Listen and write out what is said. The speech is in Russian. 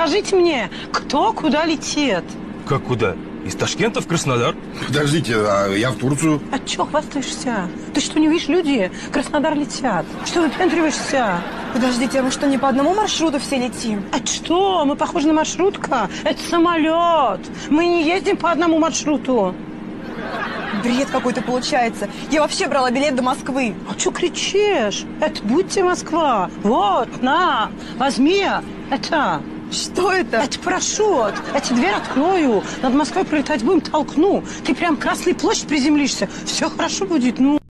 Скажите мне, кто куда летит? Как куда? Из Ташкента в Краснодар? Подождите, а я в Турцию. А чё хвастаешься? Ты что, не видишь, люди в Краснодар летят? Что выпендриваешься? Подождите, а мы что, не по одному маршруту все летим? А что? Мы похожи на маршрутка? Это самолет. Мы не ездим по одному маршруту. Бред какой-то получается. Я вообще брала билет до Москвы. А что кричишь? Это будьте Москва. Вот, на, возьми. Это... Что это? Это парашют. Я тебе дверь открою. Над Москвой пролетать будем, толкну. Ты прям Красной площадь приземлишься. Все хорошо будет, ну.